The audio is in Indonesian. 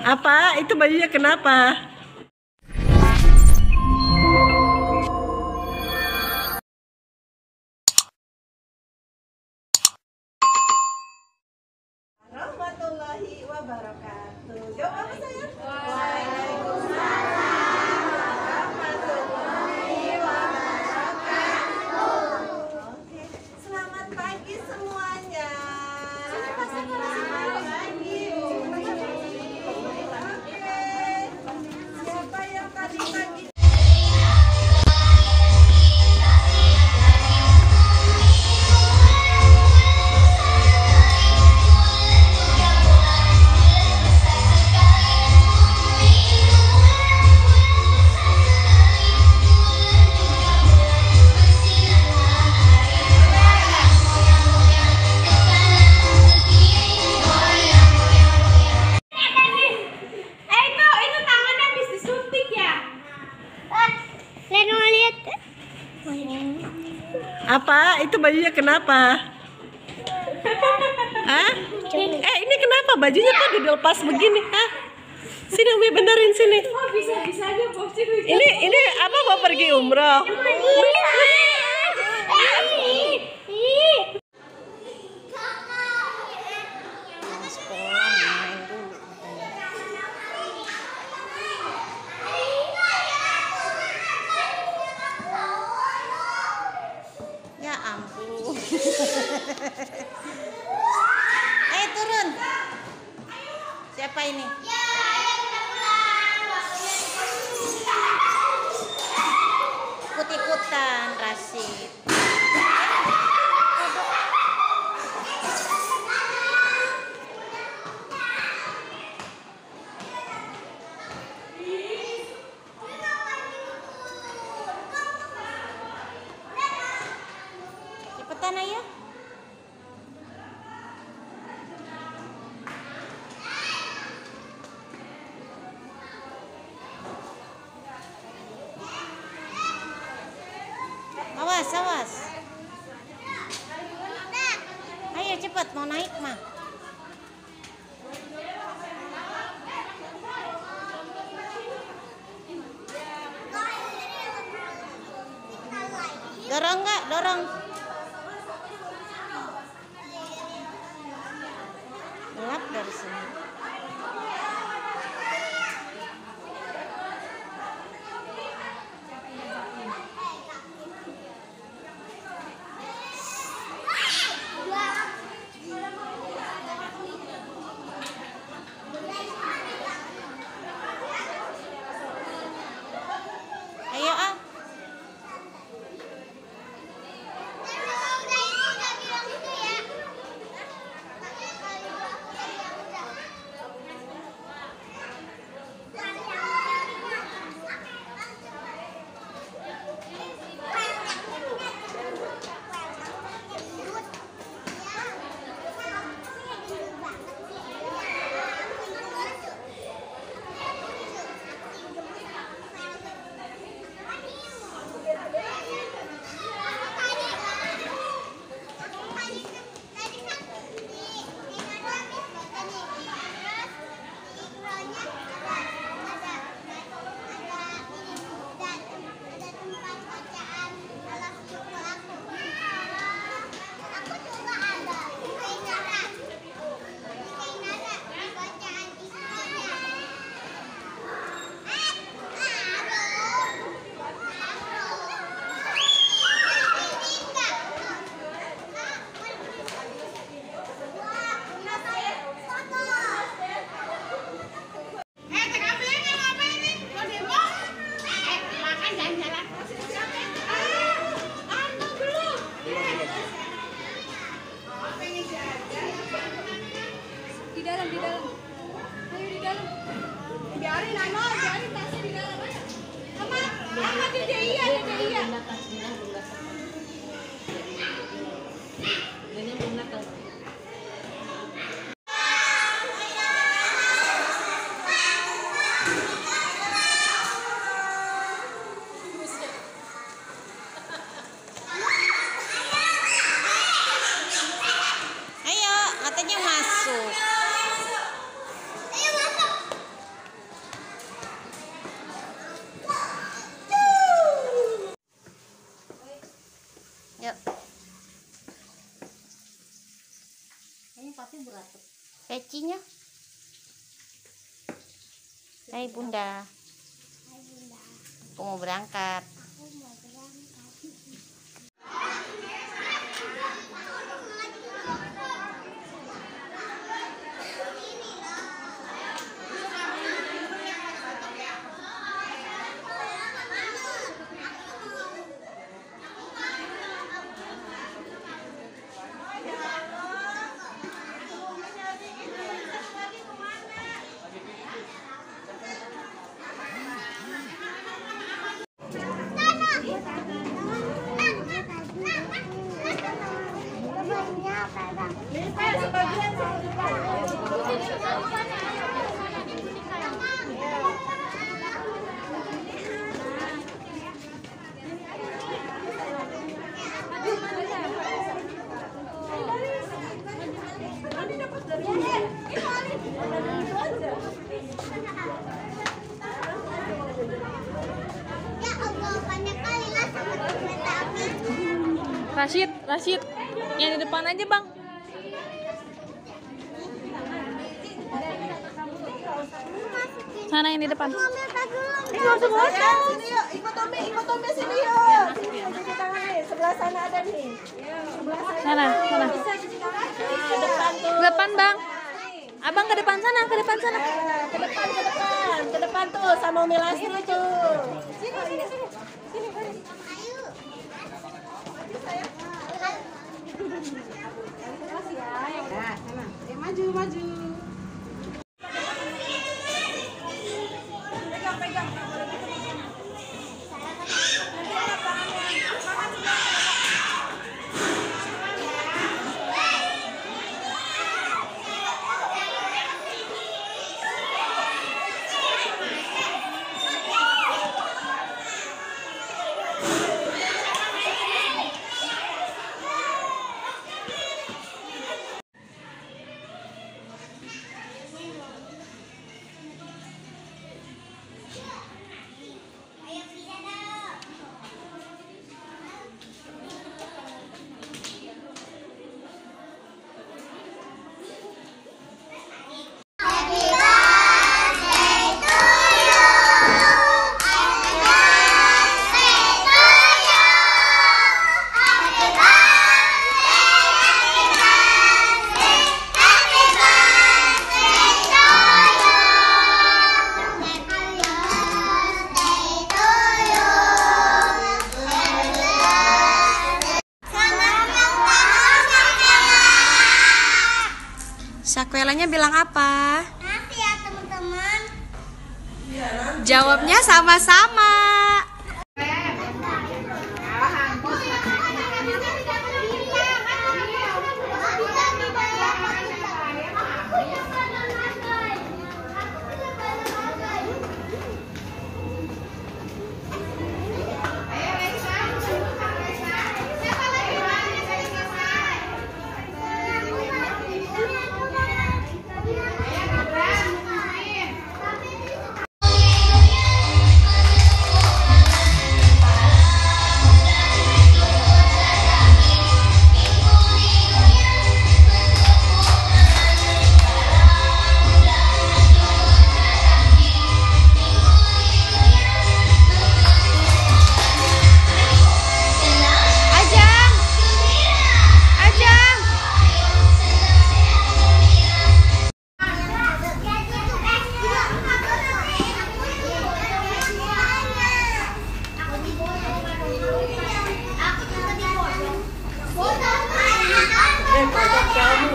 Apa? Itu bajunya kenapa? Warahmatullahi wabarakatuh. Jawab apa sayang? Waalaikumsalam warahmatullahi wabarakatuh. Oke, selamat pagi semuanya. Selamat pagi. Oke, siapa yang tadi pagi? Apa? Itu bajunya kenapa? Hah? Ini kenapa bajunya kok dilepas begini? Hah? Sini Umi benerin sini. Bisa-bisanya bosnya Ini apa mau pergi umroh? Ya ampun. Turun. Siapa ini? Ikut-ikutan Rashid. Cepetan ayo. Awas, awas. Ayo cepat mau naik mah. Dorong nggak? Dorong. Gelap dari sini. Ayo ah. Yuk. Ini pasti berat. Pecinya. Hai Bunda. Aku mau berangkat. Rashid, yang di depan aja bang. Sana yang di depan. Ikut Tommy sini yuk. Sini cuci tangan nih. Sebelah sana ada nih. Sana. Depan tuh. Depan bang. Abang ke depan sana, Ke depan tuh sama Umi Lastri tuh. Sini. Nah, sana. Maju. Pegang. Sakuelanya bilang apa? Nanti ya teman-teman. Jawabnya sama-sama. Kamu